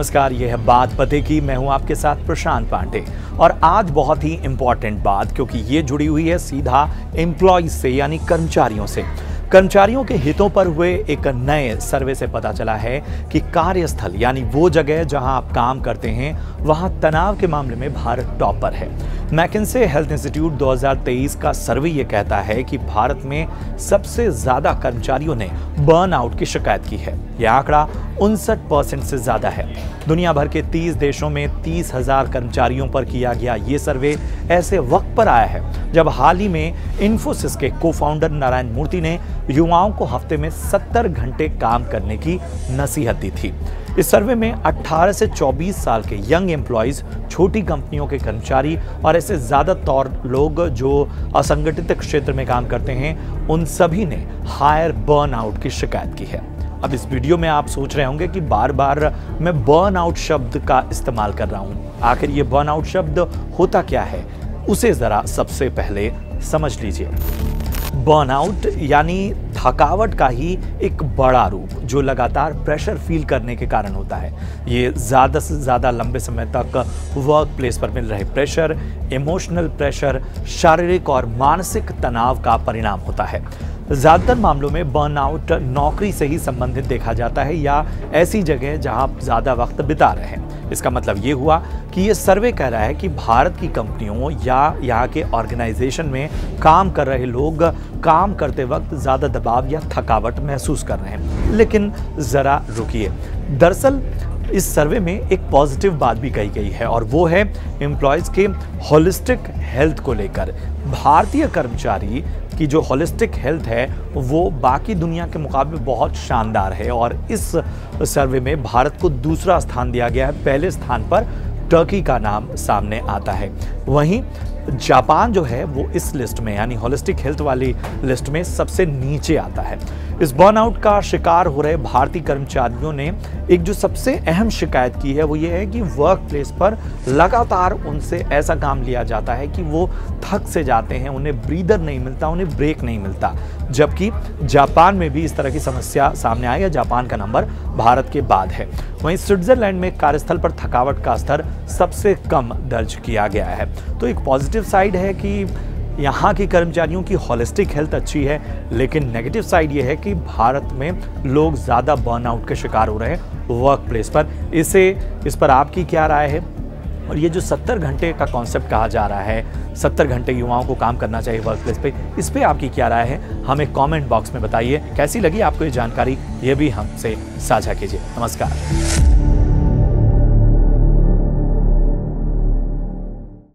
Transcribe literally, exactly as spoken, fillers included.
नमस्कार, ये है बात पते की। मैं हूं आपके साथ प्रशांत पांडे और आज बहुत ही इंपॉर्टेंट बात, क्योंकि ये जुड़ी हुई है सीधा एम्प्लॉयज से यानी कर्मचारियों से। कर्मचारियों के हितों पर हुए एक नए सर्वे से पता चला है कि कार्यस्थल यानी वो जगह जहां आप काम करते हैं वहां तनाव के मामले में भारत टॉप पर है। मैकिन्से हेल्थ इंस्टीट्यूट दो हज़ार तेईस का सर्वे ये कहता है कि भारत में सबसे ज्यादा कर्मचारियों ने बर्नआउट की शिकायत की है। यह आंकड़ा उनसठ परसेंट से ज्यादा है। दुनिया भर के तीस देशों में तीस हजार कर्मचारियों पर किया गया ये सर्वे ऐसे वक्त पर आया है जब हाल ही में इन्फोसिस के को फाउंडर नारायण मूर्ति ने युवाओं को हफ्ते में सत्तर घंटे काम करने की नसीहत दी थी। इस सर्वे में अठारह से चौबीस साल के यंग एम्प्लॉयज, छोटी कंपनियों के कर्मचारी और ऐसे ज्यादातर लोग जो असंगठित क्षेत्र में काम करते हैं, उन सभी ने हायर बर्नआउट की शिकायत की है। अब इस वीडियो में आप सोच रहे होंगे कि बार बार मैं बर्नआउट शब्द का इस्तेमाल कर रहा हूं। आखिर ये बर्नआउट शब्द होता क्या है, उसे जरा सबसे पहले समझ लीजिए। बर्नआउट यानी थकावट का ही एक बड़ा रूप जो लगातार प्रेशर फील करने के कारण होता है। ये ज़्यादा से ज़्यादा लंबे समय तक वर्क प्लेस पर मिल रहे प्रेशर, इमोशनल प्रेशर, शारीरिक और मानसिक तनाव का परिणाम होता है। ज़्यादातर मामलों में बर्नआउट नौकरी से ही संबंधित देखा जाता है या ऐसी जगह जहां आप ज़्यादा वक्त बिता रहे हैं। इसका मतलब ये हुआ कि ये सर्वे कह रहा है कि भारत की कंपनियों या यहाँ के ऑर्गेनाइजेशन में काम कर रहे लोग काम करते वक्त ज़्यादा दबाव या थकावट महसूस कर रहे हैं। लेकिन ज़रा रुकिए, दरअसल इस सर्वे में एक पॉजिटिव बात भी कही गई है और वो है एम्प्लॉयज़ के होलिस्टिक हेल्थ को लेकर। भारतीय कर्मचारी की जो होलिस्टिक हेल्थ है वो बाकी दुनिया के मुकाबले बहुत शानदार है और इस सर्वे में भारत को दूसरा स्थान दिया गया है। पहले स्थान पर टर्की का नाम सामने आता है। वहीं जापान जो है वो इस लिस्ट में यानी होलिस्टिक हेल्थ वाली लिस्ट में सबसे नीचे आता है। इस बर्नआउट का शिकार हो रहे भारतीय कर्मचारियों ने एक जो सबसे अहम शिकायत की है वो ये है कि वर्क प्लेस पर लगातार उनसे ऐसा काम लिया जाता है कि वो थक से जाते हैं, उन्हें ब्रीदर नहीं मिलता, उन्हें ब्रेक नहीं मिलता। जबकि जापान में भी इस तरह की समस्या सामने आई है। जापान का नंबर भारत के बाद है। वहीं स्विट्जरलैंड में कार्यस्थल पर थकावट का स्तर सबसे कम दर्ज किया गया है। तो एक पॉजिटिव साइड है कि यहाँ की कर्मचारियों की होलिस्टिक हेल्थ अच्छी है, लेकिन नेगेटिव साइड ये है कि भारत में लोग ज़्यादा बर्नआउट के शिकार हो रहे हैं वर्क प्लेस पर। इसे इस पर आपकी क्या राय है? और ये जो सत्तर घंटे का कॉन्सेप्ट कहा जा रहा है, सत्तर घंटे युवाओं को काम करना चाहिए वर्क प्लेस पे, इस पे आपकी क्या राय है? हमें कमेंट बॉक्स में बताइए। कैसी लगी आपको ये जानकारी, ये भी हमसे साझा कीजिए। नमस्कार।